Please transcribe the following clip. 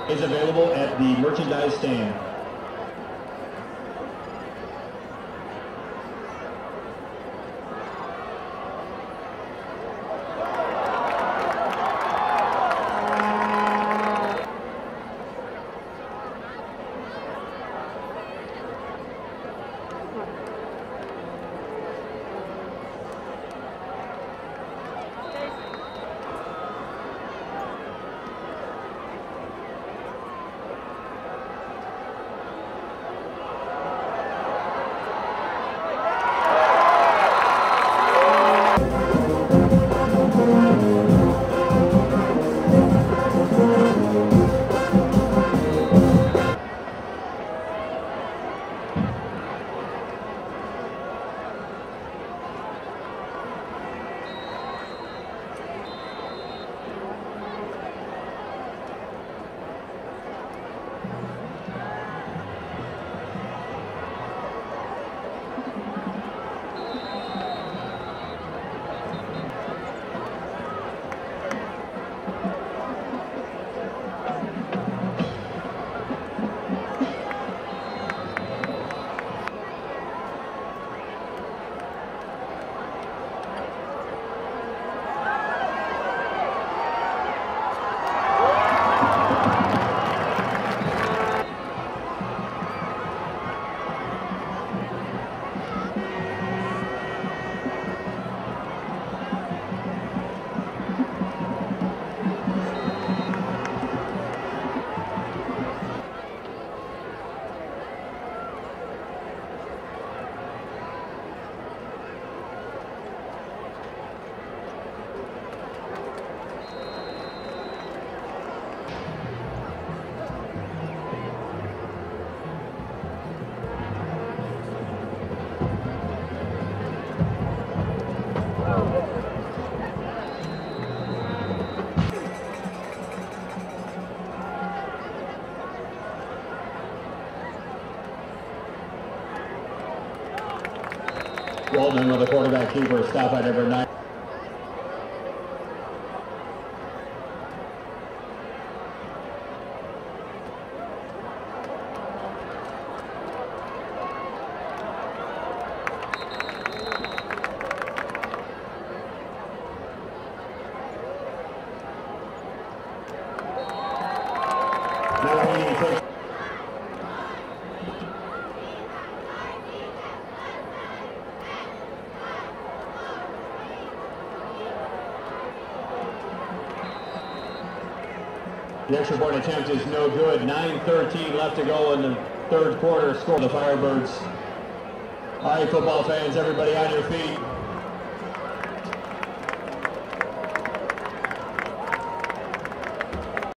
is available at the merchandise stand. Waldman with the quarterback keeper, stop at number 9. The extra point attempt is no good. 9:13 left to go in the third quarter. Score the Firebirds. All right, football fans, everybody on your feet.